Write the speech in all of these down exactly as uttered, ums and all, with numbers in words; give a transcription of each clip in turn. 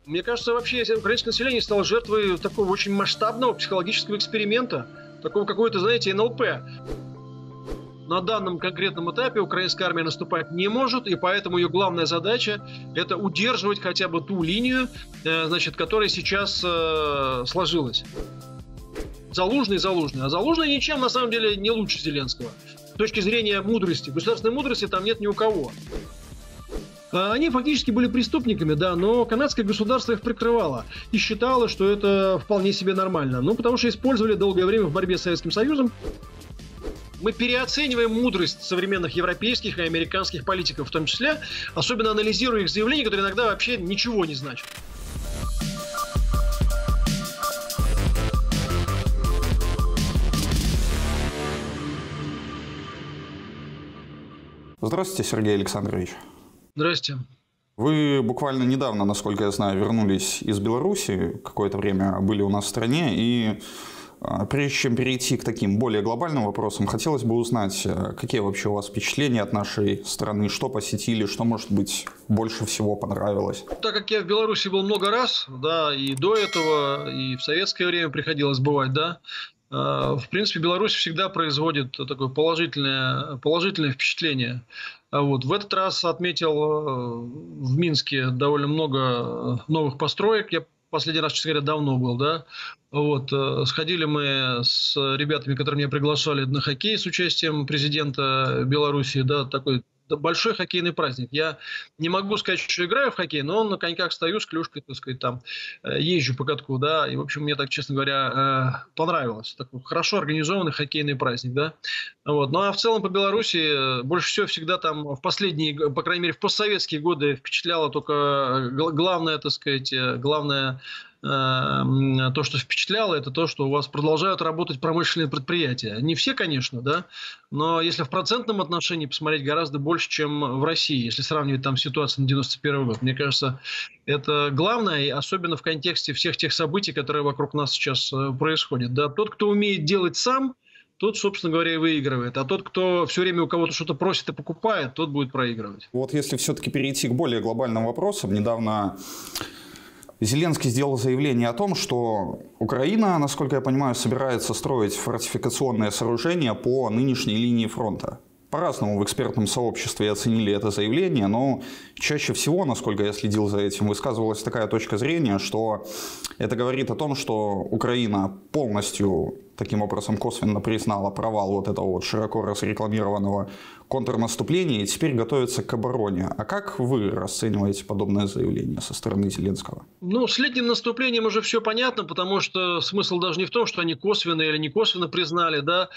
Мне кажется, вообще украинское население стало жертвой такого очень масштабного психологического эксперимента, такого какого-то, знаете, эн эл пэ. На данном конкретном этапе украинская армия наступать не может, и поэтому ее главная задача – это удерживать хотя бы ту линию, значит, которая сейчас э, сложилась. Залужный, Залужный. А Залужный ничем, на самом деле, не лучше Зеленского. С точки зрения мудрости. Государственной мудрости там нет ни у кого. Они фактически были преступниками, да, но канадское государство их прикрывало и считало, что это вполне себе нормально. Ну, потому что использовали долгое время в борьбе с Советским Союзом. Мы переоцениваем мудрость современных европейских и американских политиков в том числе, особенно анализируя их заявления, которые иногда вообще ничего не значат. Здравствуйте, Сергей Александрович. Здрасте. Вы буквально недавно, насколько я знаю, вернулись из Беларуси, какое-то время были у нас в стране, и прежде чем перейти к таким более глобальным вопросам, хотелось бы узнать, какие вообще у вас впечатления от нашей страны, что посетили, что, может быть, больше всего понравилось? Так как я в Беларуси был много раз, да, и до этого, и в советское время приходилось бывать, да, в принципе, Беларусь всегда производит такое положительное, положительное впечатление. Вот. В этот раз отметил в Минске довольно много новых построек. Я последний раз, честно говоря, давно был, да. Вот. Сходили мы с ребятами, которые меня приглашали на хоккей с участием президента Беларуси, да, такой большой хоккейный праздник. Я не могу сказать, что играю в хоккей, но на коньках стою с клюшкой, так сказать, там езжу по катку, да, и, в общем, мне так, честно говоря, понравилось. Такой хорошо организованный хоккейный праздник, да. Вот. Ну, а в целом по Беларуси больше всего всегда там в последние, по крайней мере, в постсоветские годы впечатляло только главное, так сказать, главное то, что впечатляло, это то, что у вас продолжают работать промышленные предприятия. Не все, конечно, да, но если в процентном отношении посмотреть, гораздо больше, чем в России, если сравнивать там ситуацию на девяносто первый год. Мне кажется, это главное, и особенно в контексте всех тех событий, которые вокруг нас сейчас происходят. Да. Тот, кто умеет делать сам, тот, собственно говоря, и выигрывает. А тот, кто все время у кого-то что-то просит и покупает, тот будет проигрывать. Вот если все-таки перейти к более глобальным вопросам, недавно Зеленский сделал заявление о том, что Украина, насколько я понимаю, собирается строить фортификационные сооружения по нынешней линии фронта. По-разному в экспертном сообществе оценили это заявление, но чаще всего, насколько я следил за этим, высказывалась такая точка зрения, что это говорит о том, что Украина полностью, таким образом, косвенно признала провал вот этого вот широко разрекламированного контрнаступления и теперь готовится к обороне. А как вы расцениваете подобное заявление со стороны Зеленского? Ну, с летним наступлением уже все понятно, потому что смысл даже не в том, что они косвенно или не косвенно признали, да.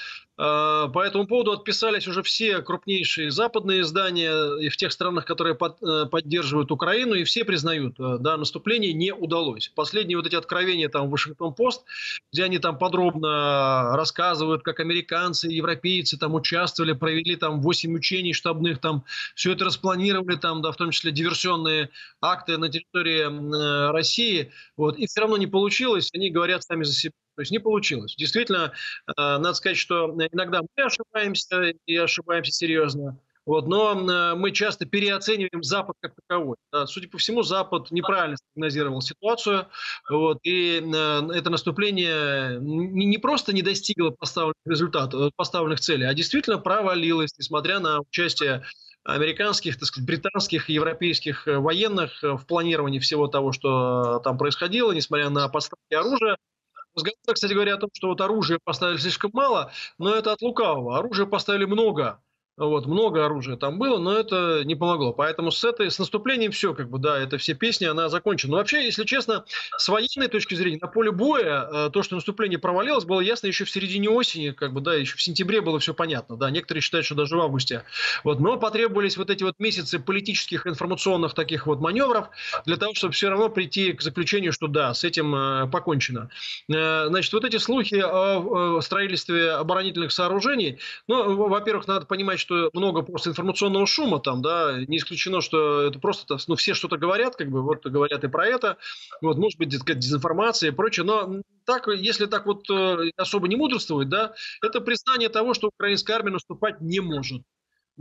По этому поводу отписались уже все крупнейшие западные издания и в тех странах, которые под, поддерживают Украину, и все признают, да, наступление не удалось. Последние вот эти откровения там в Вашингтон-Пост, где они там подробно рассказывают, как американцы и европейцы там участвовали, провели там восемь учений штабных, там все это распланировали, там, да, в том числе диверсионные акты на территории э, России, вот, и все равно не получилось, они говорят сами за себя. То есть не получилось. Действительно, э, надо сказать, что иногда мы ошибаемся и ошибаемся серьезно. Вот, но э, мы часто переоцениваем Запад как таковой. Да. Судя по всему, Запад неправильно спрогнозировал ситуацию. Вот, и э, это наступление не, не просто не достигло поставленных результатов, поставленных целей, а действительно провалилось, несмотря на участие американских, так сказать, британских и европейских военных в планировании всего того, что там происходило, несмотря на поставки оружия. Разговор, кстати говоря, о том, что вот оружия поставили слишком мало, но это от лукавого. Оружия поставили много. Вот, много оружия там было, но это не помогло. Поэтому с этой, с наступлением все, как бы, да, это все песни, она закончена. Но вообще, если честно, с военной точки зрения, на поле боя, то, что наступление провалилось, было ясно еще в середине осени, как бы, да, еще в сентябре было все понятно, да, некоторые считают, что даже в августе. Вот, но потребовались вот эти вот месяцы политических, информационных таких вот маневров для того, чтобы все равно прийти к заключению, что да, с этим э, покончено. Э, значит, вот эти слухи о, о строительстве оборонительных сооружений, ну, во-первых, надо понимать, что много просто информационного шума там, да, не исключено, что это просто, ну, все что-то говорят, как бы, вот говорят и про это, вот, может быть, дезинформация и прочее, но так, если так вот особо не мудрствовать, да, это признание того, что украинская армия наступать не может.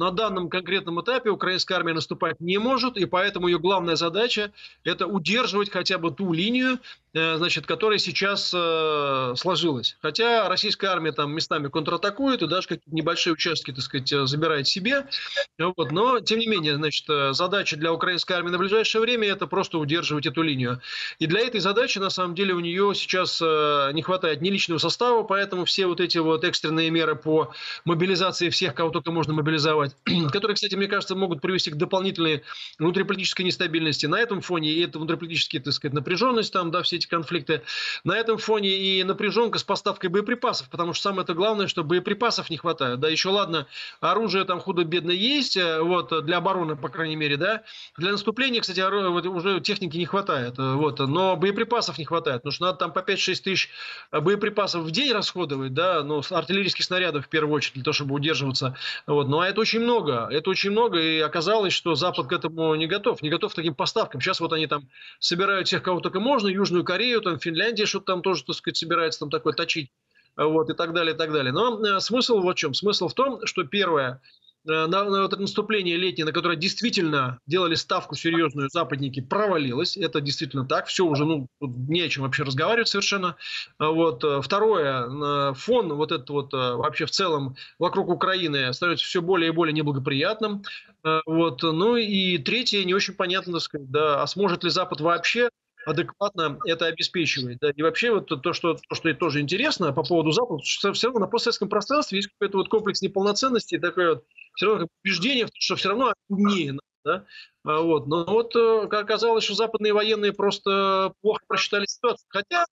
на данном конкретном этапе украинская армия наступать не может, и поэтому ее главная задача – это удерживать хотя бы ту линию, значит, которая сейчас э, сложилась. Хотя российская армия там местами контратакует и даже какие-то небольшие участки, так сказать, забирает себе. Вот. Но, тем не менее, значит, задача для украинской армии на ближайшее время – это просто удерживать эту линию. И для этой задачи, на самом деле, у нее сейчас э, не хватает ни личного состава, поэтому все вот эти вот экстренные меры по мобилизации всех, кого только можно мобилизовать, которые, кстати, мне кажется, могут привести к дополнительной внутриполитической нестабильности. На этом фоне и это внутриполитическая, так сказать, напряженность, там, да, все эти конфликты. На этом фоне и напряженка с поставкой боеприпасов, потому что самое-то главное, что боеприпасов не хватает. Да, еще ладно, оружие там худо-бедно есть, вот, для обороны, по крайней мере, да. Для наступления, кстати, уже техники не хватает, вот, но боеприпасов не хватает, потому что надо там по пять-шесть тысяч боеприпасов в день расходовать, да, ну, артиллерийских снарядов в первую очередь, для того, чтобы удерживаться. Вот. Ну, а это очень много, это очень много, и оказалось, что Запад к этому не готов, не готов к таким поставкам. Сейчас вот они там собирают всех, кого только можно, Южную Корею, там Финляндия что-то там тоже, так сказать, собирается там такое точить, вот, и так далее, и так далее. Но э, смысл вот в чем? Смысл в том, что первое, На, на вот это наступление летнее, на которое действительно делали ставку серьезную западники, провалилось. Это действительно так. Все уже, ну, не о чем вообще разговаривать совершенно. Вот. Второе, фон вот этот вот вообще в целом вокруг Украины становится все более и более неблагоприятным. Вот. Ну и третье, не очень понятно, так сказать, да, а сможет ли Запад вообще адекватно это обеспечивает. Да? И вообще вот то, что, то, что тоже интересно по поводу Запада, что все равно на постсоветском пространстве есть какой-то вот комплекс неполноценности, такое вот все равно убеждение, что все равно умнее. Да? Вот. Но вот оказалось, что западные военные просто плохо просчитали ситуацию. Хотя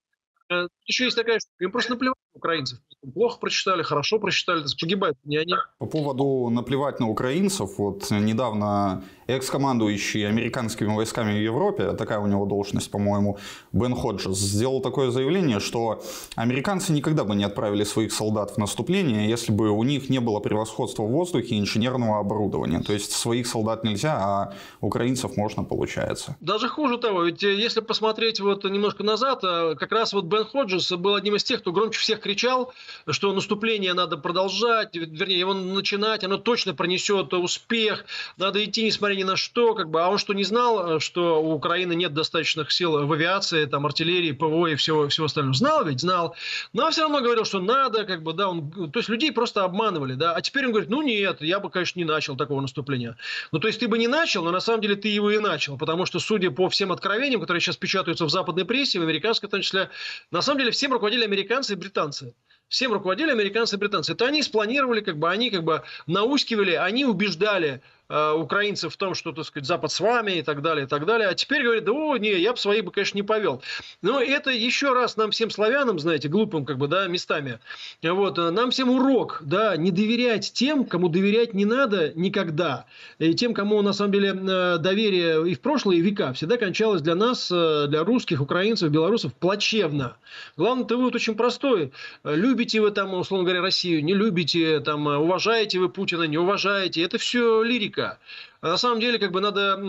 еще есть такая штука, им просто наплевать на украинцев. Плохо прочитали, хорошо прочитали, погибают не они. По поводу наплевать на украинцев, вот недавно экс-командующий американскими войсками в Европе, такая у него должность, по-моему, Бен Ходжес, сделал такое заявление, что американцы никогда бы не отправили своих солдат в наступление, если бы у них не было превосходства в воздухе и инженерного оборудования. То есть своих солдат нельзя, а украинцев можно, получается. Даже хуже того, ведь если посмотреть вот немножко назад, как раз вот Бен Ходжес был одним из тех, кто громче всех кричал, что наступление надо продолжать, вернее, его начинать, оно точно принесет успех, надо идти, несмотря ни на что, как бы, а он что, не знал, что у Украины нет достаточных сил в авиации, там, артиллерии, ПВО и всего, всего остального? Знал ведь, знал, но все равно говорил, что надо, как бы, да, он, то есть людей просто обманывали, да, а теперь он говорит, ну нет, я бы, конечно, не начал такого наступления. Ну, то есть ты бы не начал, но на самом деле ты его и начал, потому что, судя по всем откровениям, которые сейчас печатаются в западной прессе, в американской в том числе, на самом деле всем руководили американцы и британцы. Всем руководили американцы и британцы. Это они спланировали, как бы, они как бы наускивали, они убеждали э, украинцев в том, что, так сказать, Запад с вами и так далее, и так далее. А теперь говорят, да, о, не, я бы своих бы, конечно, не повел. Но это еще раз нам всем славянам, знаете, глупым, как бы, да, местами, вот, нам всем урок, да, не доверять тем, кому доверять не надо никогда. И тем, кому, на самом деле, доверие и в прошлые века всегда кончалось для нас, для русских, украинцев, белорусов, плачевно. Главный-то вывод очень простой. Любите вы там, условно говоря, Россию, не любите, там, уважаете вы Путина, не уважаете. Это все лирика. А на самом деле, как бы,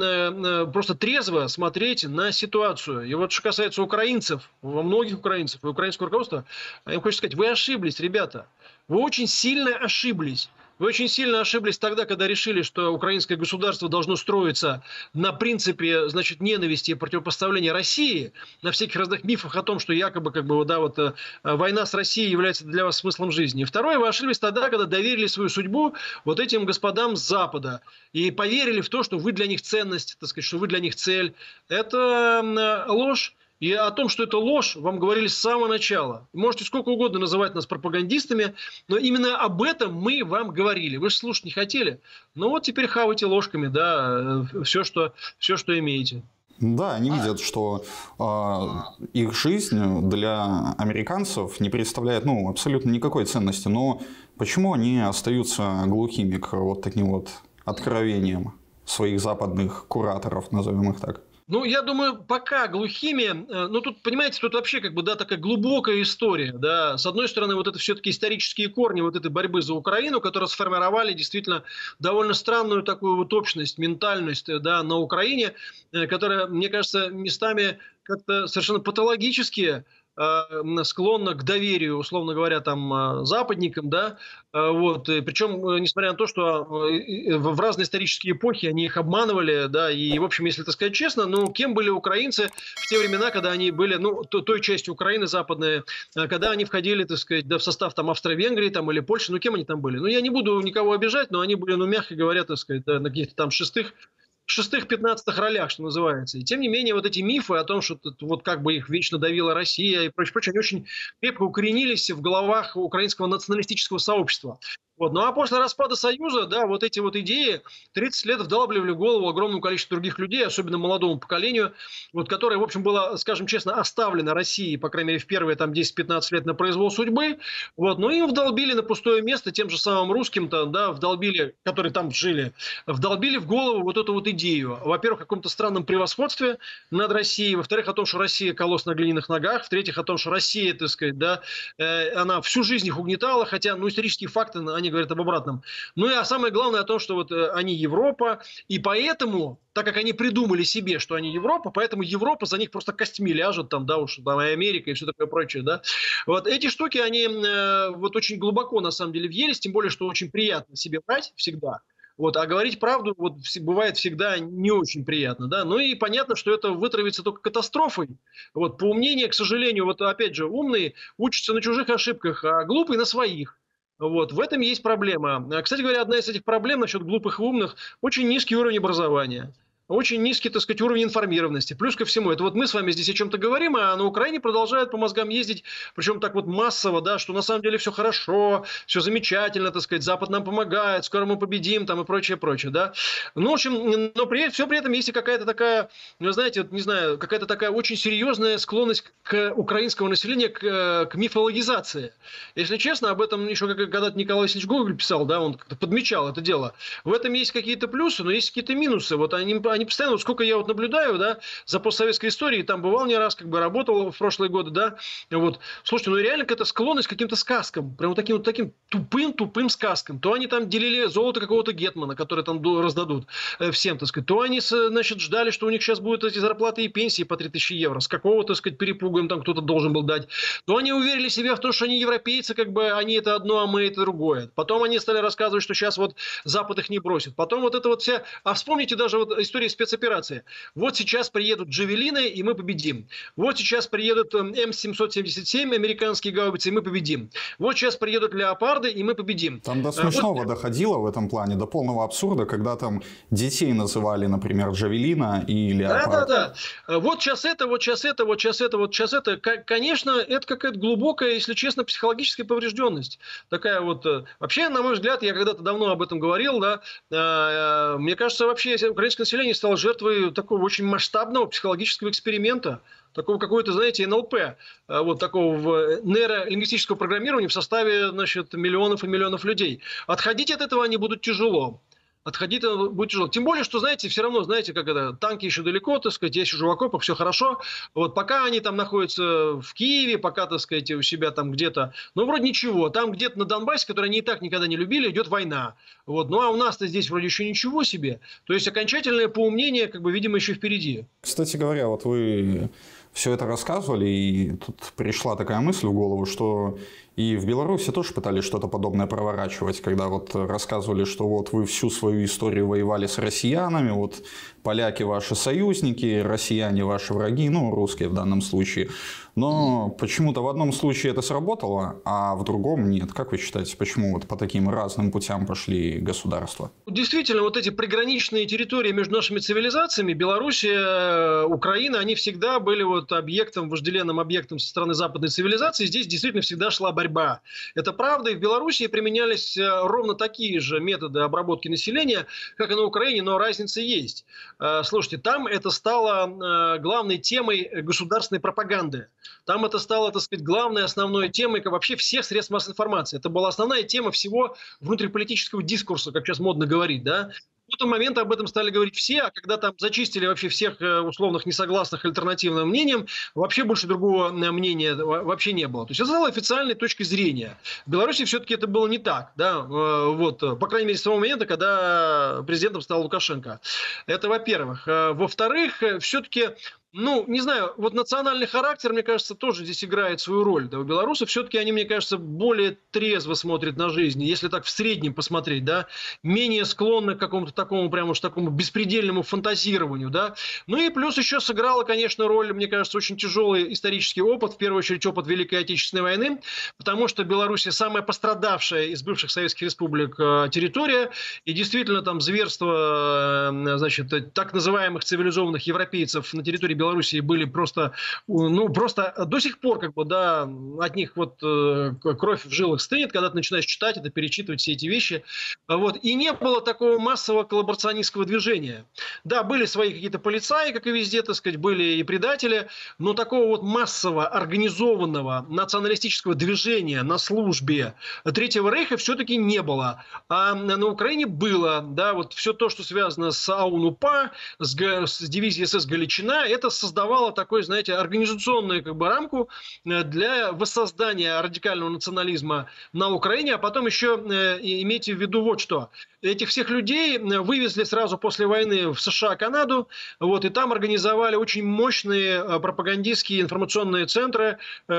надо просто трезво смотреть на ситуацию. И вот что касается украинцев, во многих украинцев и украинского руководства, я им хочу сказать, вы ошиблись, ребята. Вы очень сильно ошиблись. Вы очень сильно ошиблись тогда, когда решили, что украинское государство должно строиться на принципе, значит, ненависти и противопоставления России, на всяких разных мифах о том, что якобы, как бы, да, вот, война с Россией является для вас смыслом жизни. И второе, вы ошиблись тогда, когда доверили свою судьбу вот этим господам с Запада и поверили в то, что вы для них ценность, так сказать, что вы для них цель. Это ложь. И о том, что это ложь, вам говорили с самого начала. Можете сколько угодно называть нас пропагандистами, но именно об этом мы вам говорили. Вы же слушать не хотели. Но вот теперь хавайте ложками, да, все, что, все, что имеете. Да, они видят, что э, их жизнь для американцев не представляет, ну, абсолютно никакой ценности. Но почему они остаются глухими к вот таким вот откровениям своих западных кураторов, назовем их так? Ну, я думаю, пока глухими, ну, тут, понимаете, тут вообще, как бы, да, такая глубокая история, да, с одной стороны, вот это все-таки исторические корни вот этой борьбы за Украину, которые сформировали действительно довольно странную такую вот общность, ментальность, да, на Украине, которая, мне кажется, местами как-то совершенно патологически склонна к доверию, условно говоря, там, западникам, да, вот, и причем, несмотря на то, что в разные исторические эпохи они их обманывали, да, и, в общем, если так сказать честно, ну, кем были украинцы в те времена, когда они были, ну, той частью Украины западной, когда они входили, так сказать, да, в состав там Австро-Венгрии там, или Польши, ну, кем они там были? Ну, я не буду никого обижать, но они были, ну, мягко говоря, так сказать, да, на каких-то там шестых, шестых-пятнадцатых ролях, что называется. И тем не менее, вот эти мифы о том, что вот как бы их вечно давила Россия и прочее, прочее, они очень крепко укоренились в головах украинского националистического сообщества. Вот. Ну а после распада Союза, да, вот эти вот идеи тридцать лет вдалбливали в голову огромному количеству других людей, особенно молодому поколению, вот, которое, в общем, было, скажем честно, оставлено Россией, по крайней мере, в первые там десять-пятнадцать лет на произвол судьбы. Вот. Но им вдолбили на пустое место, тем же самым русским-то, да, вдолбили, которые там жили, вдолбили в голову вот эту вот идею. Во-первых, о каком-то странном превосходстве над Россией, во-вторых, о том, что Россия колосс на глиняных ногах, в-третьих, о том, что Россия, так сказать, да, э, она всю жизнь их угнетала, хотя, ну, исторические факты, они говорят об обратном. Ну и а самое главное о том, что вот э, они Европа, и поэтому, так как они придумали себе, что они Европа, поэтому Европа за них просто костьми ляжет, там, да, уж там и Америка и все такое прочее, да. Вот эти штуки, они э, вот очень глубоко на самом деле въелись, тем более, что очень приятно себе брать всегда. Вот, а говорить правду вот, бывает всегда не очень приятно. Да? Ну и понятно, что это вытравится только катастрофой. Вот, поумнее, к сожалению, вот опять же, умные учатся на чужих ошибках, а глупые на своих. Вот, в этом есть проблема. Кстати говоря, одна из этих проблем насчет глупых и умных – очень низкий уровень образования. Очень низкий, так сказать, уровень информированности. Плюс ко всему, это вот мы с вами здесь о чем-то говорим, а на Украине продолжают по мозгам ездить, причем так вот массово, да, что на самом деле все хорошо, все замечательно, так сказать, Запад нам помогает, скоро мы победим, там и прочее, прочее, да. Ну, в общем, но при, все при этом есть и какая-то такая, ну, знаете, не знаю, какая-то такая очень серьезная склонность к украинского населения к, к мифологизации. Если честно, об этом еще когда-то Николай Васильевич Гоголь писал, да, он как-то подмечал это дело. В этом есть какие-то плюсы, но есть какие-то минусы. Вот они Они постоянно, вот сколько я вот наблюдаю, да, за постсоветской историей, там бывал не раз, как бы работал в прошлые годы, да, вот, слушайте, ну реально какая-то склонность к каким-то сказкам, прям вот таким вот таким тупым-тупым сказкам. То они там делили золото какого-то гетмана, который там раздадут всем, так сказать, то они, значит, ждали, что у них сейчас будут эти зарплаты и пенсии по три тысячи евро, с какого, так сказать, перепуга им там кто-то должен был дать. То они уверили себя в том, что они европейцы, как бы они это одно, а мы это другое. Потом они стали рассказывать, что сейчас вот Запад их не бросит. Потом вот это вот вся... А вспомните даже вот историю спецоперации. Вот сейчас приедут джавелины, и мы победим. Вот сейчас приедут эм семьсот семьдесят семь, американские гаубицы, и мы победим. Вот сейчас приедут леопарды, и мы победим. Там до смешного вот... доходило в этом плане, до полного абсурда, когда там детей называли, например, джавелина и леопард. Да-да-да. Вот сейчас это, вот сейчас это, вот сейчас это, вот сейчас это. Конечно, это какая-то глубокая, если честно, психологическая поврежденность. Такая вот... Вообще, на мой взгляд, я когда-то давно об этом говорил, да, мне кажется, вообще украинское население стал жертвой такого очень масштабного психологического эксперимента, такого какого-то, знаете, эн эл пэ, вот такого нейролингвистического программирования в составе, значит, миллионов и миллионов людей. Отходить от этого они будут тяжело. Отходить будет тяжело. Тем более, что, знаете, все равно, знаете, как это, танки еще далеко, так сказать, я сижу в окопах, все хорошо. Вот пока они там находятся в Киеве, пока, так сказать, у себя там где-то, ну, вроде ничего. Там где-то на Донбассе, который они и так никогда не любили, идет война. Вот. Ну, а у нас-то здесь вроде еще ничего себе. То есть, окончательное поумнение, как бы, видимо, еще впереди. Кстати говоря, вот вы все это рассказывали, и тут пришла такая мысль в голову, что и в Беларуси тоже пытались что-то подобное проворачивать, когда вот рассказывали, что вот вы всю свою историю воевали с россиянами, вот поляки ваши союзники, россияне ваши враги, ну, русские в данном случае. Но почему-то в одном случае это сработало, а в другом нет. Как вы считаете, почему вот по таким разным путям пошли государства? Действительно, вот эти приграничные территории между нашими цивилизациями, Белоруссия, Украина, они всегда были вот объектом, вожделенным объектом со стороны западной цивилизации. Здесь действительно всегда шла борьба. Это правда, и в Белоруссии применялись ровно такие же методы обработки населения, как и на Украине, но разница есть. Слушайте, там это стало главной темой государственной пропаганды. Там это стало, так сказать, главной, основной темой вообще всех средств массовой информации. Это была основная тема всего внутриполитического дискурса, как сейчас модно говорить, да. В тот момент об этом стали говорить все, а когда там зачистили вообще всех условных несогласных альтернативным мнением, вообще больше другого мнения вообще не было. То есть это стало официальной точкой зрения. В Беларуси все-таки это было не так, да, вот, по крайней мере, с того момента, когда президентом стал Лукашенко. Это во-первых. Во-вторых, все-таки Ну, не знаю, вот национальный характер, мне кажется, тоже здесь играет свою роль. Да, у белорусов все-таки они, мне кажется, более трезво смотрят на жизнь, если так в среднем посмотреть, да, менее склонны к какому-то такому, прямо уж такому беспредельному фантазированию, да. Ну и плюс еще сыграла, конечно, роль, мне кажется, очень тяжелый исторический опыт, в первую очередь опыт Великой Отечественной войны, потому что Беларусь самая пострадавшая из бывших советских республик территория, и действительно там зверство, значит, так называемых цивилизованных европейцев на территории Белоруссии были просто, ну, просто до сих пор, как бы, да, от них вот э, кровь в жилах стынет, когда ты начинаешь читать это, перечитывать все эти вещи. Вот. И не было такого массового коллаборационистского движения. Да, были свои какие-то полицаи, как и везде, так сказать, были и предатели, но такого вот массового, организованного националистического движения на службе Третьего Рейха все-таки не было. А на Украине было, да, вот все то, что связано с АУН-УПА, с, с дивизией СС Галичина, это создавало такой, знаете, организационную как бы рамку для воссоздания радикального национализма на Украине, а потом еще имейте в виду вот что. Этих всех людей вывезли сразу после войны в США, Канаду, вот, и там организовали очень мощные пропагандистские информационные центры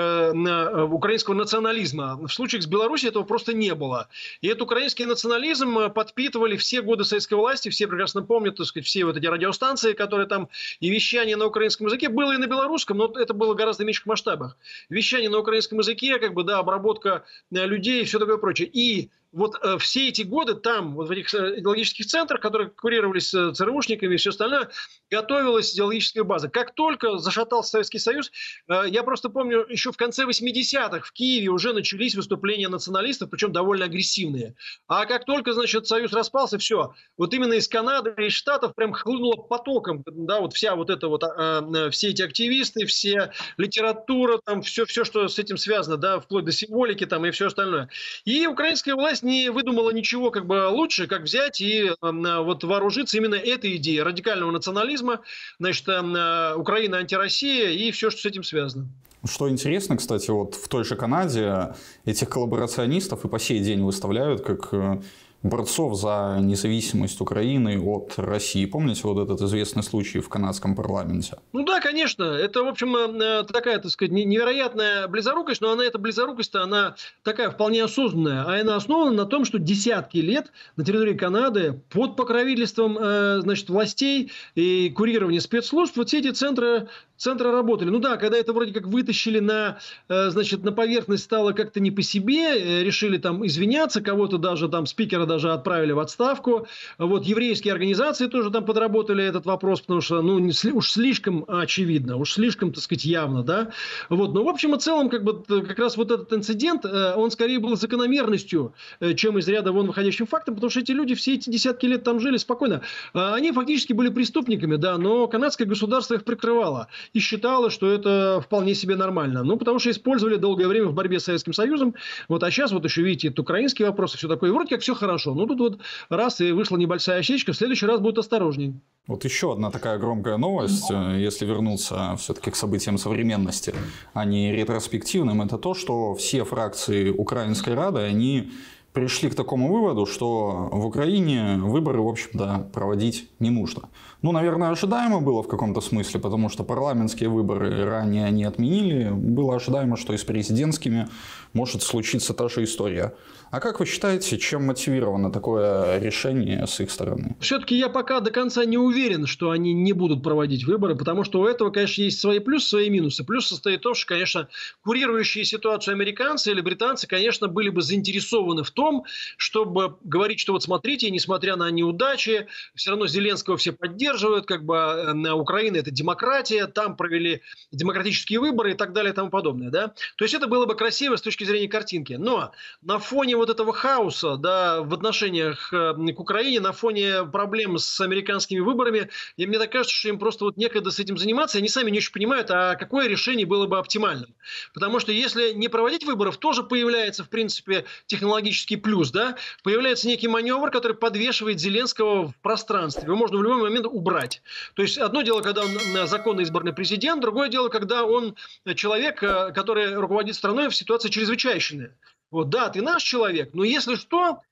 э, украинского национализма. В случае с Беларусью этого просто не было. И этот украинский национализм подпитывали все годы советской власти, все прекрасно помнят, так сказать, все вот эти радиостанции, которые там, и вещание на украинском языке было и на белорусском, но это было гораздо в меньших масштабах. Вещание на украинском языке, как бы, да, обработка людей и все такое прочее. И вот э, все эти годы там, вот в этих идеологических центрах, которые курировались э, ЦРУшниками и все остальное, готовилась идеологическая база. Как только зашатался Советский Союз, э, я просто помню, еще в конце восьмидесятых в Киеве уже начались выступления националистов, причем довольно агрессивные. А как только, значит, Союз распался, все. Вот именно из Канады и из Штатов прям хлынуло потоком, да, вот вся вот эта вот, э, все эти активисты, все литература, там все, все, что с этим связано, да, вплоть до символики там и все остальное. И украинская власть не выдумала ничего как бы лучше, как взять и э, вот вооружиться именно этой идеей радикального национализма, значит, э, Украина, антироссия и все, что с этим связано. Что интересно, кстати, вот в той же Канаде этих коллаборационистов и по сей день выставляют как борцов за независимость Украины от России. Помните вот этот известный случай в канадском парламенте? Ну да, конечно. Это, в общем, такая, так сказать, невероятная близорукость, но она, эта близорукость-то, она такая вполне осознанная. А она основана на том, что десятки лет на территории Канады под покровительством, значит, властей и курирования спецслужб вот все эти центры Центры работали. Ну да, когда это вроде как вытащили на, значит, на поверхность, стало как-то не по себе, решили там извиняться, кого-то даже там, спикера даже отправили в отставку. Вот еврейские организации тоже там подработали этот вопрос, потому что, ну, уж слишком очевидно, уж слишком, так сказать, явно, да. Вот, но в общем и целом, как бы, как раз вот этот инцидент, он скорее был закономерностью, чем из ряда вон выходящим фактом, потому что эти люди все эти десятки лет там жили спокойно. Они фактически были преступниками, да, но канадское государство их прикрывало и считала, что это вполне себе нормально. Ну, потому что использовали долгое время в борьбе с Советским Союзом. Вот, а сейчас вот еще, видите, это украинский вопрос и все такое. И вроде как все хорошо. Ну, тут вот раз и вышла небольшая осечка, в следующий раз будет осторожней. Вот еще одна такая громкая новость, если вернуться все-таки к событиям современности, а не ретроспективным, это то, что все фракции Украинской Рады, они пришли к такому выводу, что в Украине выборы, в общем-то, проводить не нужно. Ну, наверное, ожидаемо было в каком-то смысле, потому что парламентские выборы ранее они отменили. Было ожидаемо, что и с президентскими может случиться та же история. А как вы считаете, чем мотивировано такое решение с их стороны? Все-таки я пока до конца не уверен, что они не будут проводить выборы, потому что у этого, конечно, есть свои плюсы, свои минусы. Плюс состоит в том, что, конечно, курирующие ситуацию американцы или британцы, конечно, были бы заинтересованы в том, чтобы говорить, что вот смотрите, несмотря на неудачи, все равно Зеленского все поддерживают, как бы Украина – это демократия, там провели демократические выборы и так далее и тому подобное. Да? То есть это было бы красиво с точки зрения картинки. Но на фоне вот этого хаоса, да, в отношениях к Украине, на фоне проблем с американскими выборами, и мне так кажется, что им просто вот некогда с этим заниматься, и они сами не очень понимают, а какое решение было бы оптимальным. Потому что если не проводить выборов, тоже появляется, в принципе, технологический плюс, да, появляется некий маневр, который подвешивает Зеленского в пространстве. Его можно в любой момент убрать. То есть одно дело, когда он законно избранный президент, другое дело, когда он человек, который руководит страной в ситуации чрезвычайной. Вот, да, ты наш человек, но если что,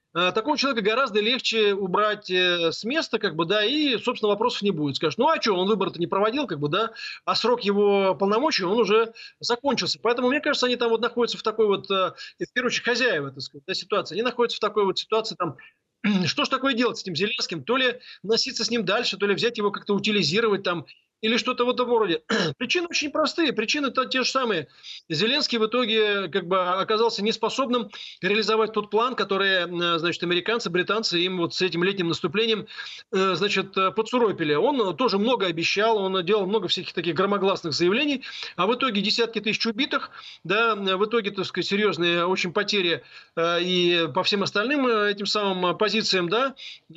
такого человека гораздо легче убрать с места, как бы, да, и, собственно, вопросов не будет. Скажешь, ну а что, он выборы-то не проводил, как бы, да, а срок его полномочий, он уже закончился. Поэтому, мне кажется, они там вот находятся в такой вот, в первую очередь, хозяева, так сказать, да, ситуации. Они находятся в такой вот ситуации, там, что ж такое делать с этим Зеленским? То ли носиться с ним дальше, то ли взять его как-то утилизировать там, или что-то в этом роде. Причины очень простые. Причины-то те же самые. Зеленский в итоге как бы оказался неспособным реализовать тот план, который, значит, американцы, британцы им вот с этим летним наступлением, значит, подсуропили. Он тоже много обещал, он делал много всяких таких громогласных заявлений, а в итоге десятки тысяч убитых, да, в итоге, так сказать, серьезные очень потери и по всем остальным этим самым позициям, да,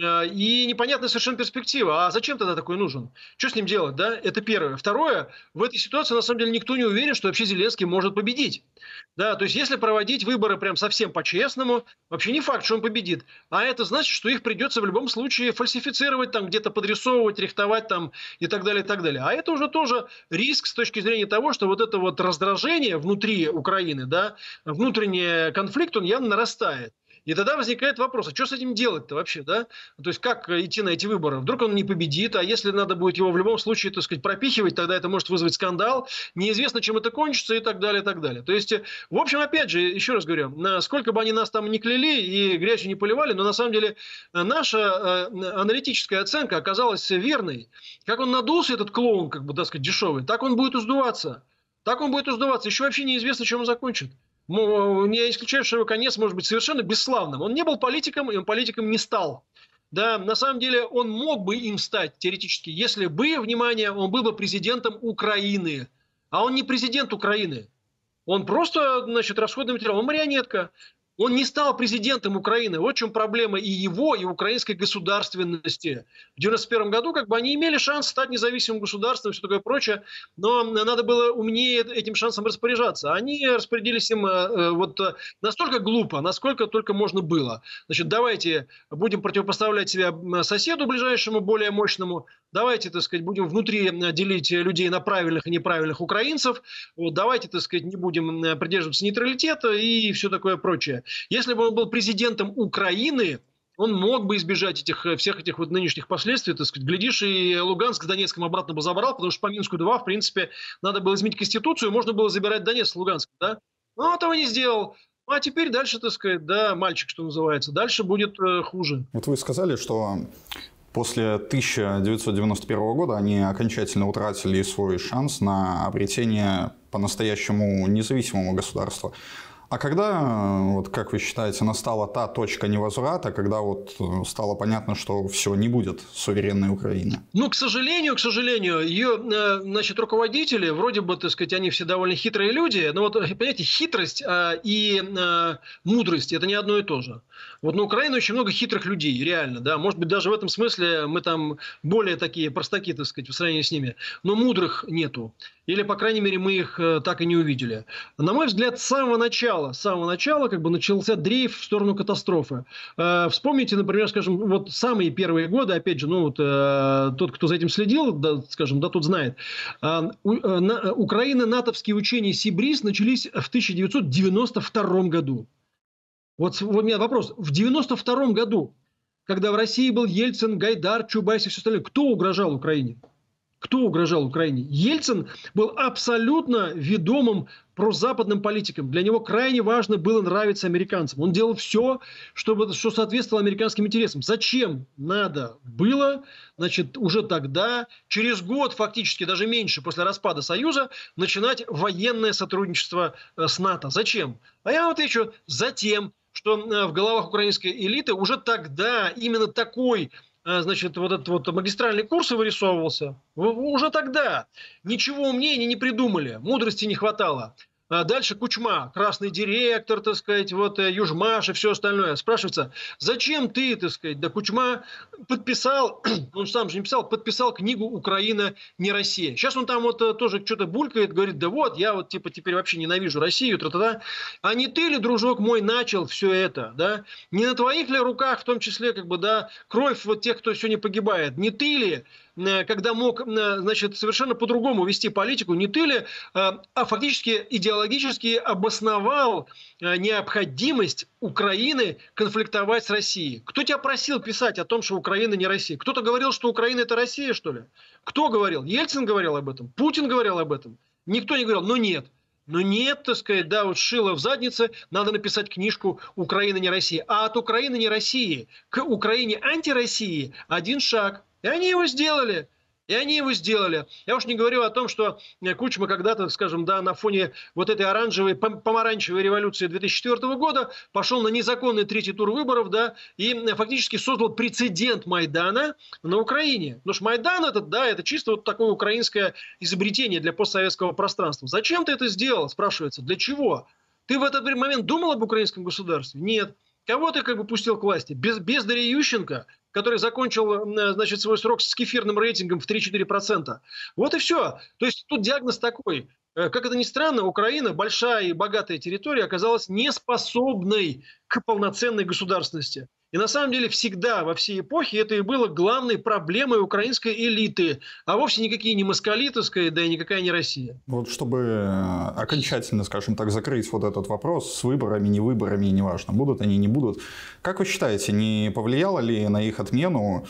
и непонятная совершенно перспектива. А зачем тогда такой нужен? Что с ним делать, да? Это первое. Второе, в этой ситуации, на самом деле, никто не уверен, что вообще Зеленский может победить. Да, то есть, если проводить выборы прям совсем по-честному, вообще не факт, что он победит. А это значит, что их придется в любом случае фальсифицировать, там где-то подрисовывать, рихтовать там и так далее, и так далее. А это уже тоже риск с точки зрения того, что вот это вот раздражение внутри Украины, да, внутренний конфликт, он явно нарастает. И тогда возникает вопрос, а что с этим делать-то вообще, да? То есть, как идти на эти выборы? Вдруг он не победит, а если надо будет его в любом случае, так сказать, пропихивать, тогда это может вызвать скандал, неизвестно, чем это кончится и так далее, и так далее. То есть, в общем, опять же, еще раз говорю, сколько бы они нас там ни кляли и грязью не поливали, но на самом деле наша аналитическая оценка оказалась верной. Как он надулся, этот клоун, как бы, так сказать, дешевый, так он будет издуваться. Так он будет издуваться. Еще вообще неизвестно, чем он закончит. Не исключаю, что его конец может быть совершенно бесславным. Он не был политиком, и он политиком не стал. Да, на самом деле он мог бы им стать теоретически, если бы, внимание, он был бы президентом Украины. А он не президент Украины. Он просто, значит, расходный материал. Он марионетка. Он не стал президентом Украины. Вот в чем проблема и его, и украинской государственности. В девяносто первом году как бы они имели шанс стать независимым государством и все такое прочее, но надо было умнее этим шансом распоряжаться. Они распорядились им э, вот настолько глупо, насколько только можно было. Значит, давайте будем противопоставлять себя соседу ближайшему, более мощному. Давайте, так сказать, будем внутри делить людей на правильных и неправильных украинцев. Вот, давайте, так сказать, не будем придерживаться нейтралитета и все такое прочее. Если бы он был президентом Украины, он мог бы избежать этих, всех этих вот нынешних последствий, так сказать. Глядишь, и Луганск с Донецком обратно бы забрал, потому что по Минску-два, в принципе, надо было изменить Конституцию, можно было забирать Донецк с Луганском, да? Но этого не сделал. А теперь дальше, так сказать, да, мальчик, что называется, дальше будет э, хуже. Вот вы сказали, что после тысяча девятьсот девяносто первого года они окончательно утратили свой шанс на обретение по-настоящему независимого государства. А когда, вот как вы считаете, настала та точка невозврата, когда вот стало понятно, что все, не будет суверенной Украины? Ну, к сожалению, к сожалению, ее, значит, руководители, вроде бы, так сказать, они все довольно хитрые люди, но вот, понимаете, хитрость и мудрость – это не одно и то же. Вот на Украине очень много хитрых людей, реально, да, может быть, даже в этом смысле мы там более такие простаки, так сказать, в сравнении с ними, но мудрых нету. Или, по крайней мере, мы их так и не увидели. На мой взгляд, с самого начала, с самого начала как бы начался дрейф в сторону катастрофы. Вспомните, например, скажем, вот самые первые годы, опять же, ну вот тот, кто за этим следил, да, скажем, да, тот знает, Украино-натовские учения Си-Бриз начались в тысяча девятьсот девяносто втором году. Вот, вот у меня вопрос. В девяносто втором году, когда в России был Ельцин, Гайдар, Чубайс и все остальное, кто угрожал Украине? Кто угрожал Украине? Ельцин был абсолютно ведомым прозападным политиком. Для него крайне важно было нравиться американцам. Он делал все, чтобы, что соответствовало американским интересам. Зачем надо было, значит, уже тогда, через год фактически, даже меньше, после распада Союза, начинать военное сотрудничество с НАТО? Зачем? А я вам отвечу, затем, что в головах украинской элиты уже тогда именно такой, значит, вот этот вот магистральный курс и вырисовывался. Уже тогда ничего умнее они не придумали, мудрости не хватало. А дальше Кучма, красный директор, так сказать, вот Южмаш и все остальное. Спрашивается, зачем ты, так сказать, да Кучма подписал, он сам же не писал, подписал книгу «Украина, не Россия». Сейчас он там вот тоже что-то булькает, говорит, да вот, я вот типа теперь вообще ненавижу Россию, тра-та-та. А не ты ли, дружок мой, начал все это, да? Не на твоих ли руках, в том числе, как бы, да, кровь вот тех, кто сегодня погибает, не ты ли когда мог, значит, совершенно по-другому вести политику, не ты ли, а фактически идеологически обосновал необходимость Украины конфликтовать с Россией? Кто тебя просил писать о том, что Украина не Россия? Кто-то говорил, что Украина – это Россия, что ли? Кто говорил? Ельцин говорил об этом? Путин говорил об этом? Никто не говорил, но нет. Но нет, так сказать, да, вот шило в заднице, надо написать книжку «Украина не Россия». А от Украины не России к Украине антироссии один шаг. И они его сделали. И они его сделали. Я уж не говорю о том, что Кучма когда-то, скажем, да, на фоне вот этой оранжевой, помаранчевой революции две тысячи четвёртого года пошел на незаконный третий тур выборов, да, и фактически создал прецедент Майдана на Украине. Потому что Майдан этот, да, это чисто вот такое украинское изобретение для постсоветского пространства. Зачем ты это сделал, спрашивается, для чего? Ты в этот момент думал об украинском государстве? Нет. Кого ты как бы пустил к власти? Без, Бездаря Ющенко, который закончил, значит, свой срок с кефирным рейтингом в три-четыре процента. Вот и все. То есть тут диагноз такой. Как это ни странно, Украина, большая и богатая территория, оказалась неспособной к полноценной государственности. И на самом деле всегда, во всей эпохе, это и было главной проблемой украинской элиты. А вовсе никакие не москали, так сказать, да и никакая не Россия. Вот чтобы окончательно, скажем так, закрыть вот этот вопрос с выборами, не выборами, неважно, будут они, не будут. Как вы считаете, не повлияло ли на их отмену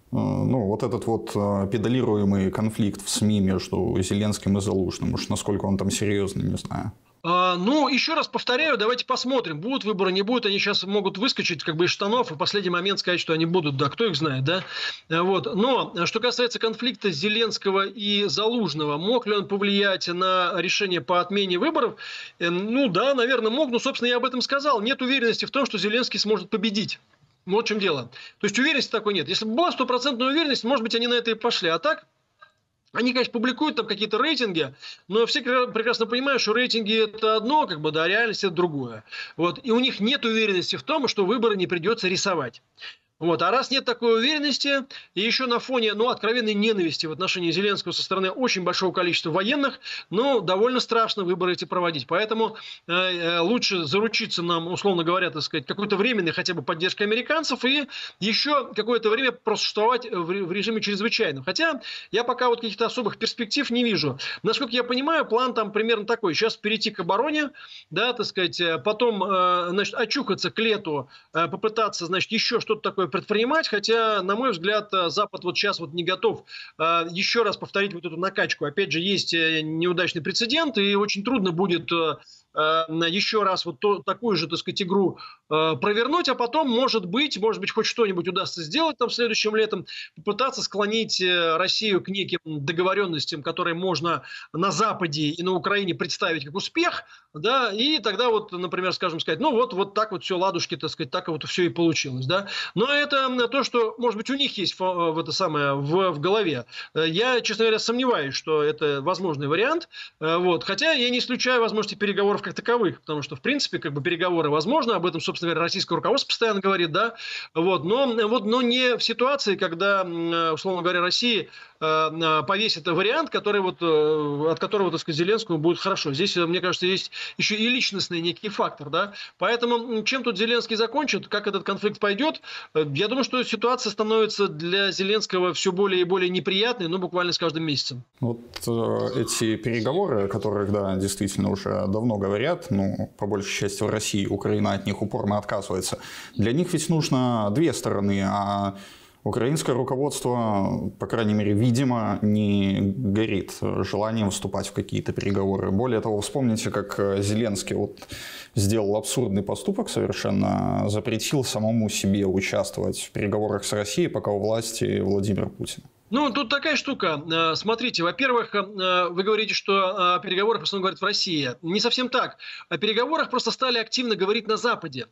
ну, вот этот вот педалируемый конфликт в СМИ между Зеленским и Залужным? Уж насколько он там серьезный, не знаю. А, ну, еще раз повторяю, давайте посмотрим, будут выборы, не будут, они сейчас могут выскочить как бы из штанов и в последний момент сказать, что они будут, да, кто их знает, да, вот. Но, что касается конфликта Зеленского и Залужного, мог ли он повлиять на решение по отмене выборов? Ну, да, наверное, мог, но, собственно, я об этом сказал, нет уверенности в том, что Зеленский сможет победить. Вот в чем дело. То есть уверенности такой нет. Если бы была стопроцентная уверенность, может быть, они на это и пошли, а так... Они, конечно, публикуют там какие-то рейтинги, но все прекрасно понимают, что рейтинги – это одно, как бы, да, а реальность – это другое. Вот. И у них нет уверенности в том, что выборы не придется рисовать. Вот. А раз нет такой уверенности, и еще на фоне ну, откровенной ненависти в отношении Зеленского со стороны очень большого количества военных, ну, довольно страшно выборы эти проводить. Поэтому э, лучше заручиться нам, условно говоря, так сказать, какой-то временной хотя бы поддержкой американцев и еще какое-то время просуществовать в, в режиме чрезвычайном. Хотя я пока вот каких-то особых перспектив не вижу. Насколько я понимаю, план там примерно такой. Сейчас перейти к обороне, да, так сказать, потом э, значит, очухаться к лету, э, попытаться, значит, еще что-то такое предпринимать, хотя, на мой взгляд, Запад вот сейчас вот не готов э, еще раз повторить вот эту накачку. Опять же, есть неудачный прецедент, и очень трудно будет э, еще раз вот то, такую же, так сказать, игру э, провернуть, а потом, может быть, может быть, хоть что-нибудь удастся сделать там следующим летом, попытаться склонить Россию к неким договоренностям, которые можно на Западе и на Украине представить как успех, да, и тогда вот, например, скажем, сказать, ну вот, вот так вот все, ладушки, так сказать, так вот все и получилось, да. Но это то, что, может быть, у них есть в, в, это самое, в, в голове. Я, честно говоря, сомневаюсь, что это возможный вариант, вот, хотя я не исключаю возможности переговоров как таковых, потому что, в принципе, как бы переговоры возможны, об этом, собственно говоря, российское руководство постоянно говорит, да, вот, но, вот, но не в ситуации, когда, условно говоря, Россия повесит вариант, который вот, от которого, так сказать, Зеленскому будет хорошо. Здесь, мне кажется, есть еще и личностный некий фактор, да, поэтому чем тут Зеленский закончит, как этот конфликт пойдет, я думаю, что ситуация становится для Зеленского все более и более неприятной, ну, буквально с каждым месяцем. Вот эти переговоры, о которых, да, действительно уже давно говорят, ну, по большей части в России, Украина от них упорно отказывается. Для них ведь нужно две стороны, а украинское руководство, по крайней мере, видимо, не горит желанием вступать в какие-то переговоры. Более того, вспомните, как Зеленский вот сделал абсурдный поступок совершенно, запретил самому себе участвовать в переговорах с Россией, пока у власти Владимир Путин. Ну, тут такая штука. Смотрите, во-первых, вы говорите, что о переговорах в основном говорят в России. Не совсем так. О переговорах просто стали активно говорить на Западе.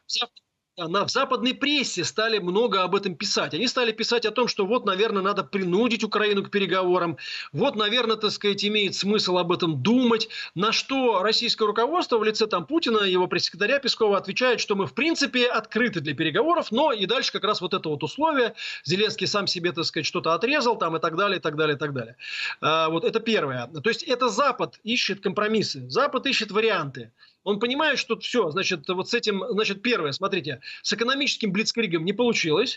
На, в западной прессе стали много об этом писать. Они стали писать о том, что вот, наверное, надо принудить Украину к переговорам. Вот, наверное, так сказать, имеет смысл об этом думать. На что российское руководство в лице там Путина, его пресс-секретаря Пескова отвечает, что мы, в принципе, открыты для переговоров, но и дальше как раз вот это вот условие. Зеленский сам себе, так сказать, что-то отрезал там и так далее, и так далее, и так далее. А, вот это первое. То есть это Запад ищет компромиссы. Запад ищет варианты. Он понимает, что все, значит, вот с этим, значит, первое, смотрите, с экономическим блицкригом не получилось,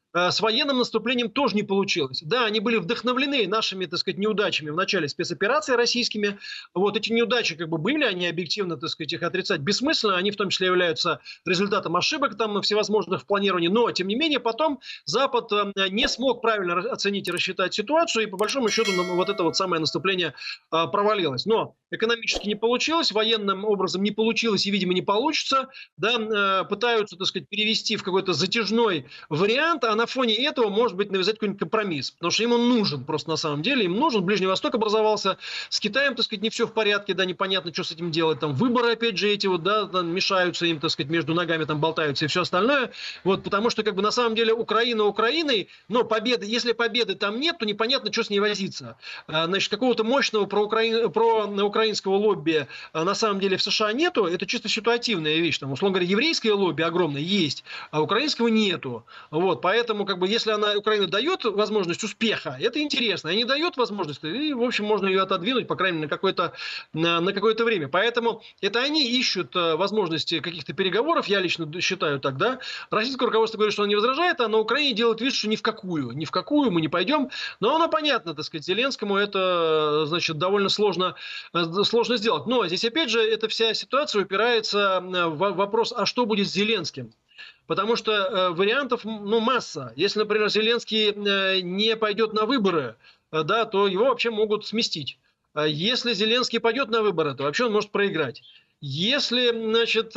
с военным наступлением тоже не получилось. Да, они были вдохновлены нашими, так сказать, неудачами в начале спецоперации российскими. Вот эти неудачи как бы были, они объективно, так сказать, их отрицать бессмысленно. Они в том числе являются результатом ошибок там всевозможных в планировании. Но, тем не менее, потом Запад не смог правильно оценить и рассчитать ситуацию. И, по большому счету, вот это вот самое наступление провалилось. Но экономически не получилось, военным образом не получилось и, видимо, не получится. Да, пытаются, так сказать, перевести в какой-то затяжной вариант, а на фоне этого, может быть, навязать какой-нибудь компромисс. Потому что им он нужен просто на самом деле. Им нужен. Ближний Восток образовался. С Китаем, так сказать, не все в порядке. Да, непонятно, что с этим делать. Там выборы, опять же, эти вот, да, там мешаются им, так сказать, между ногами там болтаются и все остальное. Вот, потому что, как бы, на самом деле, Украина Украиной, но победы, если победы там нет, то непонятно, что с ней возиться. Значит, какого-то мощного проукраин... проукраинского лобби на самом деле в США нету. Это чисто ситуативная вещь. Там, условно говоря, еврейское лобби огромное есть, а украинского нету. Вот, поэтому Поэтому, как бы, если она, Украина дает возможность успеха, это интересно. А не дает возможности, и, в общем, можно ее отодвинуть, по крайней мере, на какое-то, на, на какое-то время. Поэтому это они ищут возможности каких-то переговоров, я лично считаю так, да. Российское руководство говорит, что оно не возражает, а на Украине делает вид, что ни в какую. Ни в какую мы не пойдем. Но оно понятно, так сказать, Зеленскому это, значит, довольно сложно, сложно сделать. Но здесь, опять же, эта вся ситуация упирается в вопрос, а что будет с Зеленским? Потому что э, вариантов, ну, масса. Если, например, Зеленский э, не пойдет на выборы, э, да, то его вообще могут сместить. А если Зеленский пойдет на выборы, то вообще он может проиграть. Если, значит,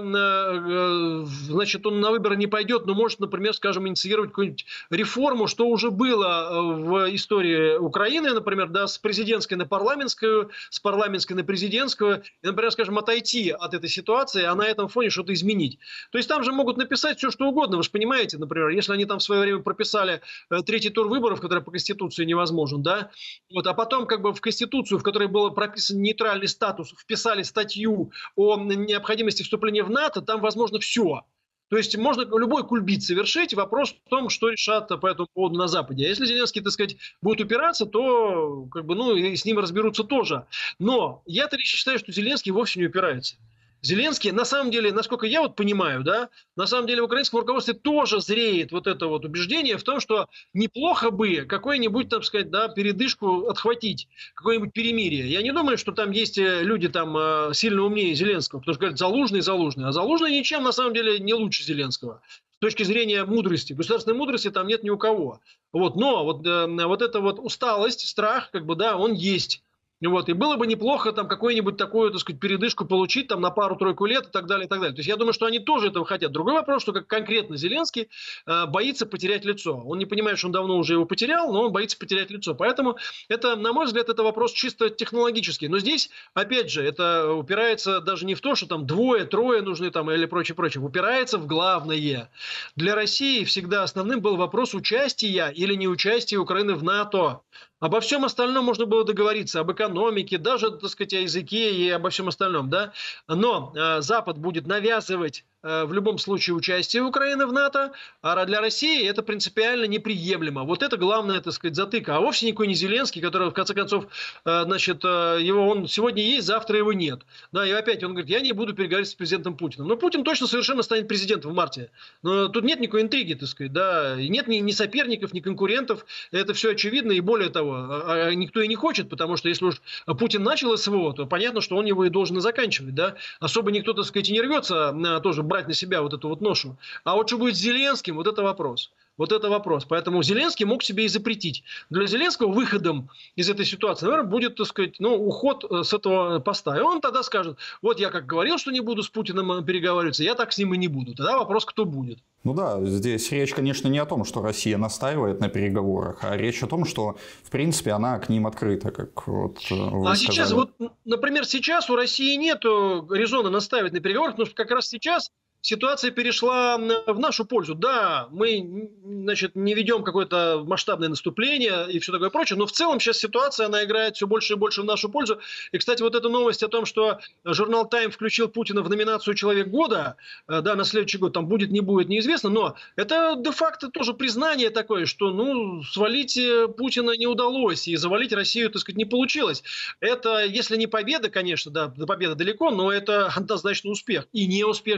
значит, он на выборы не пойдет, но может, например, скажем, инициировать какую-нибудь реформу, что уже было в истории Украины, например, да, с президентской на парламентскую, с парламентской на президентскую, и, например, скажем, отойти от этой ситуации, а на этом фоне что-то изменить. То есть там же могут написать все, что угодно, вы же понимаете, например, если они там в свое время прописали третий тур выборов, который по Конституции невозможен, да, вот, а потом как бы в Конституцию, в которой был прописан нейтральный статус, вписали статью о необходимости вступления в НАТО, там возможно все. То есть можно любой кульбит совершить. Вопрос в том, что решат по этому поводу на Западе. А если Зеленский, так сказать, будет упираться, то как бы, ну, и с ним разберутся тоже. Но я-то лично считаю, что Зеленский вовсе не упирается. Зеленский, на самом деле, насколько я вот понимаю, да, на самом деле в украинском руководстве тоже зреет вот это вот убеждение в том, что неплохо бы какой-нибудь, так сказать, да, передышку отхватить, какое-нибудь перемирие. Я не думаю, что там есть люди там сильно умнее Зеленского, потому что говорят Залужный, Залужный. А Залужный ничем на самом деле не лучше Зеленского. С точки зрения мудрости, государственной мудрости там нет ни у кого. Вот, но вот, вот эта вот усталость, страх, как бы, да, он есть. Вот, и было бы неплохо там какую-нибудь такую, так сказать, передышку получить там на пару-тройку лет и так далее, и так далее. То есть я думаю, что они тоже этого хотят. Другой вопрос, что как конкретно Зеленский э, боится потерять лицо. Он не понимает, что он давно уже его потерял, но он боится потерять лицо. Поэтому это, на мой взгляд, это вопрос чисто технологический. Но здесь, опять же, это упирается даже не в то, что там двое, трое нужны там или прочее, прочее. Упирается в главное. Для России всегда основным был вопрос участия или неучастия Украины в НАТО. Обо всем остальном можно было договориться, об экономике, даже, так сказать, о языке и обо всем остальном, да. Но э, Запад будет навязывать э, в любом случае участие Украины в НАТО, а для России это принципиально неприемлемо. Вот это главное, так сказать, затыка. А вовсе никакой не Зеленский, который, в конце концов, э, значит, э, его он сегодня есть, завтра его нет. Да, и опять он говорит, я не буду переговаривать с президентом Путиным. Но Путин точно совершенно станет президентом в марте. Но тут нет никакой интриги, так сказать, да. И нет ни, ни соперников, ни конкурентов. Это все очевидно, и более того, а никто и не хочет, потому что если уж Путин начал СВО, то понятно, что он его и должен и заканчивать, да. Особо никто, так сказать, и не рвется на, тоже брать на себя вот эту вот ношу. А вот что будет с Зеленским, вот это вопрос. Вот это вопрос. Поэтому Зеленский мог себе и запретить. Для Зеленского выходом из этой ситуации, наверное, будет, так сказать, ну, уход с этого поста. И он тогда скажет, вот я как говорил, что не буду с Путиным переговариваться, я так с ним и не буду. Тогда вопрос, кто будет. Ну да, здесь речь, конечно, не о том, что Россия настаивает на переговорах, а речь о том, что, в принципе, она к ним открыта, как вот вы А сказали. сейчас, вот, например, сейчас у России нет резона настаивать на переговорах, потому что как раз сейчас ситуация перешла в нашу пользу. Да, мы, значит, не ведем какое-то масштабное наступление и все такое прочее, но в целом сейчас ситуация, она играет все больше и больше в нашу пользу. И, кстати, вот эта новость о том, что журнал «Тайм» включил Путина в номинацию «Человек года», да, на следующий год, там будет, не будет, неизвестно, но это де-факто тоже признание такое, что, ну, свалить Путина не удалось, и завалить Россию, так сказать, не получилось. Это, если не победа, конечно, да, до победы далеко, но это однозначно успех, и не успех Запада.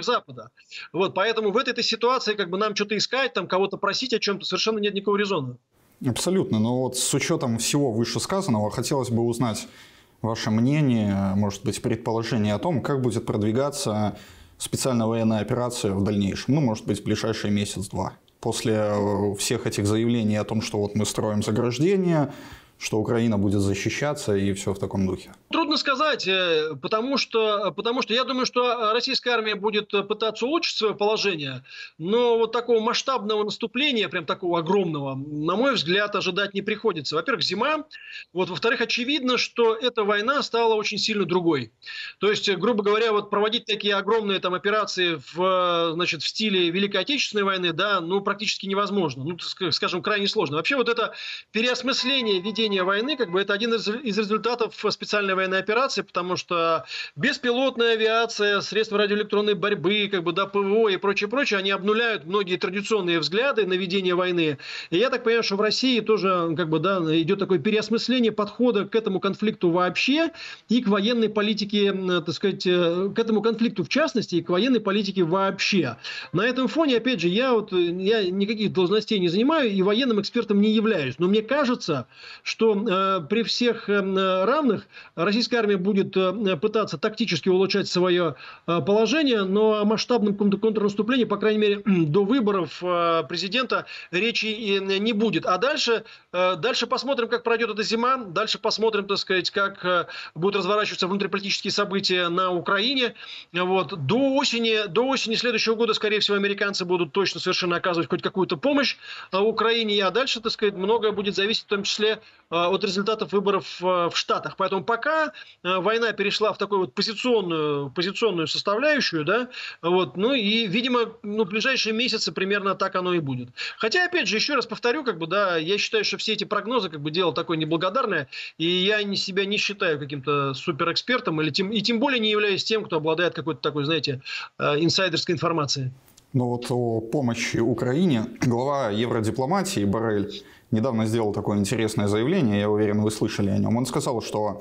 НАТО. Вот, поэтому в этой ситуации как бы нам что-то искать, там кого-то просить о чем-то совершенно нет никакого резона. Абсолютно. Но вот с учетом всего вышесказанного хотелось бы узнать ваше мнение, может быть, предположение о том, как будет продвигаться специальная военная операция в дальнейшем. Ну, может быть, в ближайший месяц-два. После всех этих заявлений о том, что вот мы строим заграждение, что Украина будет защищаться и все в таком духе? Трудно сказать, потому что, потому что я думаю, что российская армия будет пытаться улучшить свое положение, но вот такого масштабного наступления, прям такого огромного, на мой взгляд, ожидать не приходится. Во-первых, зима, вот, во-вторых, очевидно, что эта война стала очень сильно другой. То есть, грубо говоря, вот проводить такие огромные там операции в, значит, в стиле Великой Отечественной войны, да, ну, практически невозможно, ну, скажем, крайне сложно. Вообще вот это переосмысление ведения войны, как бы это один из, из результатов специальной военной операции, потому что беспилотная авиация, средства радиоэлектронной борьбы, как бы, да, ПВО и прочее, прочее, они обнуляют многие традиционные взгляды на ведение войны. И я так понимаю, что в России тоже, как бы, да, идет такое переосмысление подхода к этому конфликту вообще и к военной политике, так сказать, к этому конфликту в частности и к военной политике вообще. На этом фоне, опять же, я вот я никаких должностей не занимаю и военным экспертом не являюсь, но мне кажется, что что э, при всех э, равных российская армия будет э, пытаться тактически улучшать свое э, положение, но о масштабном контрнаступлении, по крайней мере, до выборов э, президента речи и не будет. А дальше, э, дальше посмотрим, как пройдет эта зима, дальше посмотрим, так сказать, как э, будут разворачиваться внутриполитические события на Украине. Вот. До осени, до осени следующего года, скорее всего, американцы будут точно совершенно оказывать хоть какую-то помощь э, Украине, а дальше, так сказать, многое будет зависеть в том числе от результатов выборов в Штатах. Поэтому пока война перешла в такую вот позиционную, позиционную составляющую, да, вот, ну и, видимо, ну, в ближайшие месяцы примерно так оно и будет. Хотя, опять же, еще раз повторю, как бы, да, я считаю, что все эти прогнозы, как бы, дело такое неблагодарное, и я не, себя не считаю каким-то суперэкспертом, или тем, и тем более не являюсь тем, кто обладает какой-то такой, знаете, инсайдерской информацией. Но вот о помощи Украине глава евродипломатии Боррель недавно сделал такое интересное заявление, я уверен, вы слышали о нем. Он сказал, что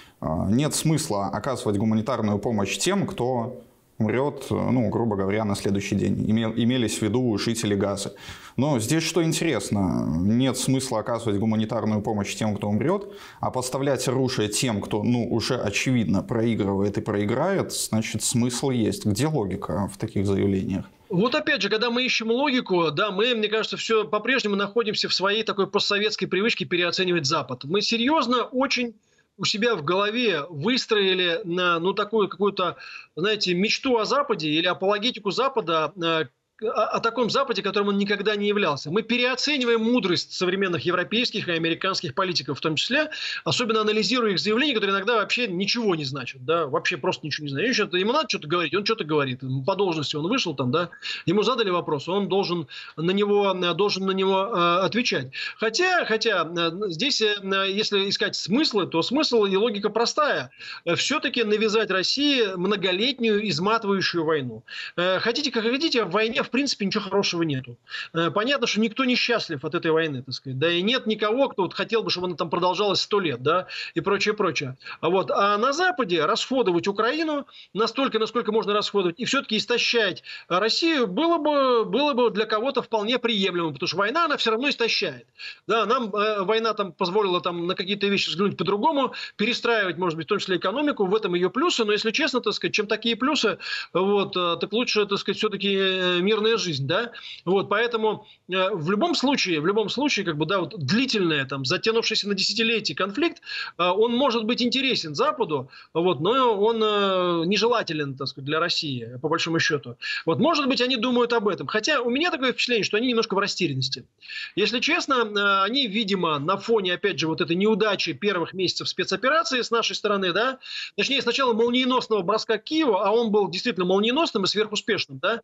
нет смысла оказывать гуманитарную помощь тем, кто умрет, ну, грубо говоря, на следующий день. Имелись в виду жители Газы. Но здесь что интересно, нет смысла оказывать гуманитарную помощь тем, кто умрет, а поставлять оружие тем, кто, ну, уже очевидно проигрывает и проиграет, значит, смысл есть. Где логика в таких заявлениях? Вот опять же, когда мы ищем логику, да, мы, мне кажется, все по-прежнему находимся в своей такой постсоветской привычке переоценивать Запад. Мы серьезно очень у себя в голове выстроили на, ну, такую какую-то, знаете, мечту о Западе или апологетику Запада, о, о таком Западе, которым он никогда не являлся. Мы переоцениваем мудрость современных европейских и американских политиков в том числе, особенно анализируя их заявления, которые иногда вообще ничего не значат, да, вообще просто ничего не значат. Ему надо что-то говорить, он что-то говорит. По должности он вышел там, да, ему задали вопрос, он должен на него, должен на него э, отвечать. Хотя, хотя здесь, э, если искать смыслы, то смысл и логика простая. Все-таки навязать России многолетнюю изматывающую войну. Э, хотите, как хотите, в войне в принципе ничего хорошего нету. Понятно, что никто не счастлив от этой войны, так сказать. Да и нет никого, кто вот хотел бы, чтобы она там продолжалась сто лет, да, и прочее, прочее. А, вот. А на Западе расходовать Украину настолько, насколько можно расходовать, и все-таки истощать Россию было бы, было бы для кого-то вполне приемлемо, потому что война, она все равно истощает. Да, нам э, война там позволила там на какие-то вещи взглянуть по-другому, перестраивать, может быть, в том числе экономику, в этом ее плюсы, но если честно, так сказать, чем такие плюсы, вот, так лучше, так сказать, все-таки мир жизнь, да, вот, поэтому э, в любом случае, в любом случае, как бы, да, вот длительный, там, затянувшийся на десятилетия конфликт, э, он может быть интересен Западу, вот, но он э, нежелателен, так сказать, для России, по большому счету. Вот, может быть, они думают об этом, хотя у меня такое впечатление, что они немножко в растерянности. Если честно, э, они, видимо, на фоне, опять же, вот этой неудачи первых месяцев спецоперации с нашей стороны, да, точнее, сначала молниеносного броска к Киеву, а он был действительно молниеносным и сверхуспешным, да,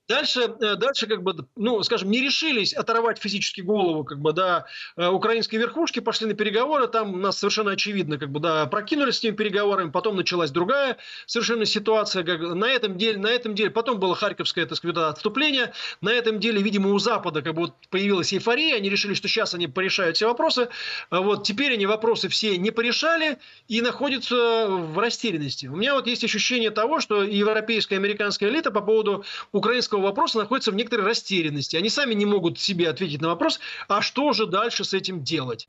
Дальше, дальше, как бы, ну, скажем, не решились оторвать физически голову, как бы, да, украинской верхушки, пошли на переговоры, там у нас совершенно очевидно, как бы, да, прокинулись с теми переговорами, потом началась другая совершенно ситуация, как на этом деле, на этом деле, потом было Харьковское, так сказать, отступление, на этом деле, видимо, у Запада, как бы, вот появилась эйфория, они решили, что сейчас они порешают все вопросы, вот, теперь они вопросы все не порешали и находятся в растерянности. У меня вот есть ощущение того, что европейская и американская элита по поводу украинского вопроса находится в некоторой растерянности. Они сами не могут себе ответить на вопрос, а что же дальше с этим делать?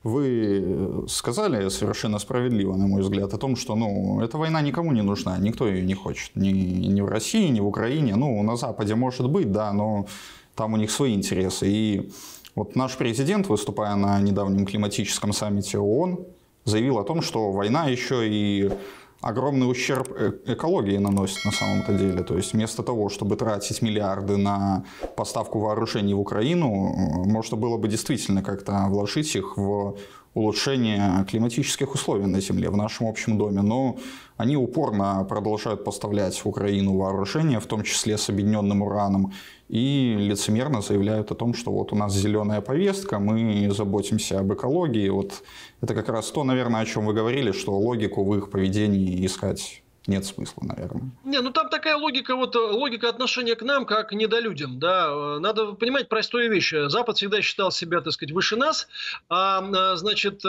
Вы сказали совершенно справедливо, на мой взгляд, о том, что ну, эта война никому не нужна, никто ее не хочет. Ни, ни в России, ни в Украине. Ну, на Западе может быть, да, но там у них свои интересы. И вот наш президент, выступая на недавнем климатическом саммите ООН, заявил о том, что война еще и огромный ущерб экологии наносит на самом-то деле. То есть вместо того, чтобы тратить миллиарды на поставку вооружений в Украину, можно было бы действительно как-то вложить их в улучшение климатических условий на Земле, в нашем общем доме. Но они упорно продолжают поставлять в Украину вооружения, в том числе с объединенным ураном, и лицемерно заявляют о том, что вот у нас зеленая повестка, мы заботимся об экологии. Вот это как раз то, наверное, о чем вы говорили, что логику в их поведении искать нет смысла, наверное. Не, ну там такая логика, вот логика отношения к нам, как к недолюдям, да. Надо понимать простую вещь. Запад всегда считал себя, так сказать, выше нас, а, значит,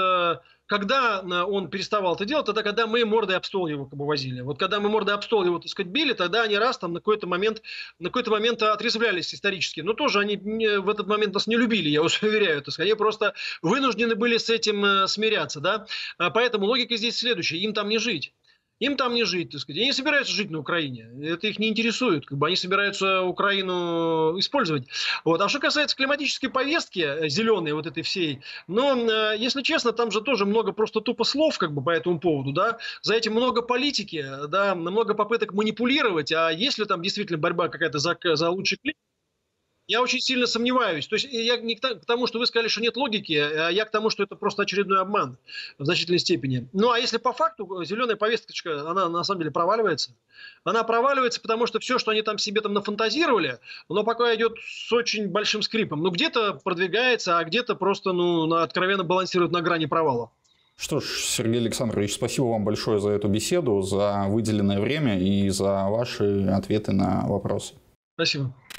когда он переставал это делать, тогда, когда мы мордой об стол его как бы возили. Вот когда мы мордой об стол его, так сказать, били, тогда они раз там на какой-то момент, на какой-то момент отрезвлялись исторически. Но тоже они в этот момент нас не любили, я вас уверяю. Так сказать. Они просто вынуждены были с этим смиряться, да. Поэтому логика здесь следующая. Им там не жить. Им там не жить, так сказать. Они не собираются жить на Украине. Это их не интересует. Как бы они собираются Украину использовать. Вот. А что касается климатической повестки, зеленой вот этой всей, но, если честно, там же тоже много просто тупо слов как бы по этому поводу. Да? За этим много политики, да? Много попыток манипулировать. А если там действительно борьба какая-то за, за лучший климат, я очень сильно сомневаюсь. То есть я не к тому, что вы сказали, что нет логики, а я к тому, что это просто очередной обман в значительной степени. Ну, а если по факту, зеленая повесточка, она на самом деле проваливается. Она проваливается, потому что все, что они там себе там нафантазировали, оно пока идет с очень большим скрипом. Ну, где-то продвигается, а где-то просто, ну, откровенно балансирует на грани провала. Что ж, Сергей Александрович, спасибо вам большое за эту беседу, за выделенное время и за ваши ответы на вопросы. Спасибо.